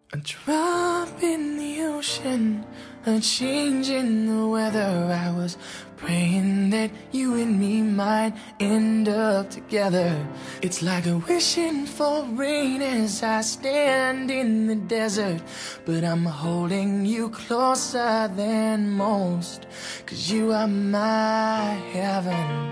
A drop in the ocean, a change in the weather. I was praying that you and me might end up together. It's like a wishing for rain as I stand in the desert. But I'm holding you closer than most, 'cause you are my heaven.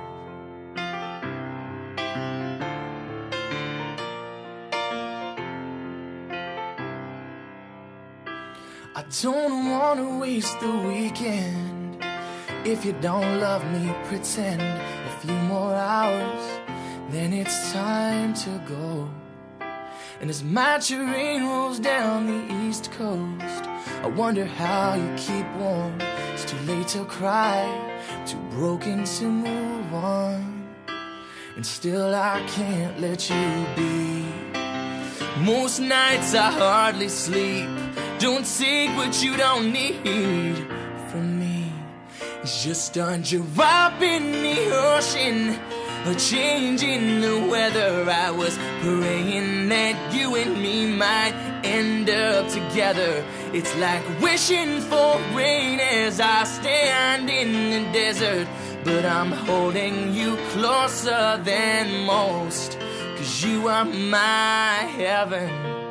I don't wanna waste the weekend. If you don't love me, pretend a few more hours, then it's time to go. And as my train rolls down the East Coast, I wonder how you keep warm. It's too late to cry, too broken to move on, and still I can't let you be. Most nights I hardly sleep. Don't take what you don't need from me. It's just a drop in the ocean, a change in the weather. I was praying that you and me might end up together. It's like wishing for rain as I stand in the desert. But I'm holding you closer than most, 'cause you are my heaven.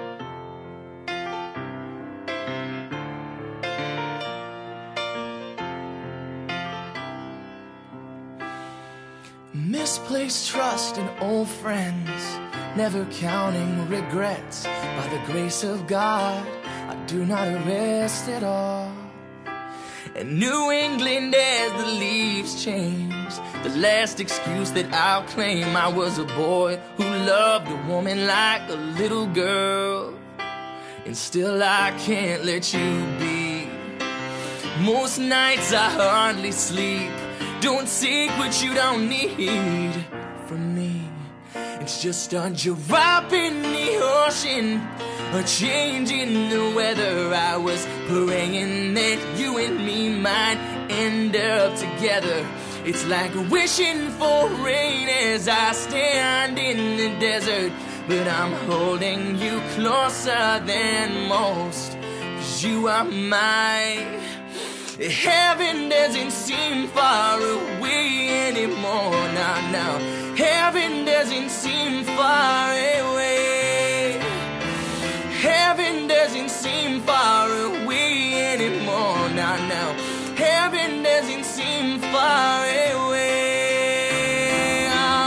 Misplaced trust in old friends, never counting regrets. By the grace of God, I do not rest at all. And New England as the leaves change, the last excuse that I'll claim. I was a boy who loved a woman like a little girl, and still I can't let you be. Most nights I hardly sleep. Don't take what you don't need from me. It's just a drop in the ocean, a change in the weather. I was praying that you and me might end up together. It's like wishing for rain as I stand in the desert. But I'm holding you closer than most, 'cause you are my heaven. Doesn't seem far away anymore. Now, heaven doesn't seem far away. Heaven doesn't seem far away anymore. Now, heaven doesn't seem far away.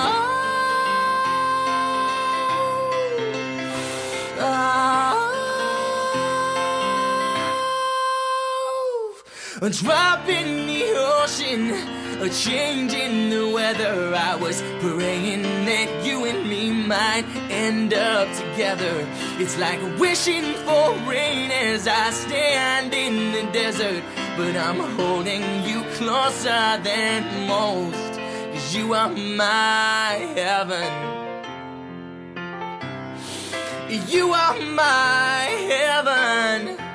A drop in the ocean, a change in the weather. I was praying that you and me might end up together. It's like wishing for rain as I stand in the desert. But I'm holding you closer than most, 'cause you are my heaven. You are my heaven.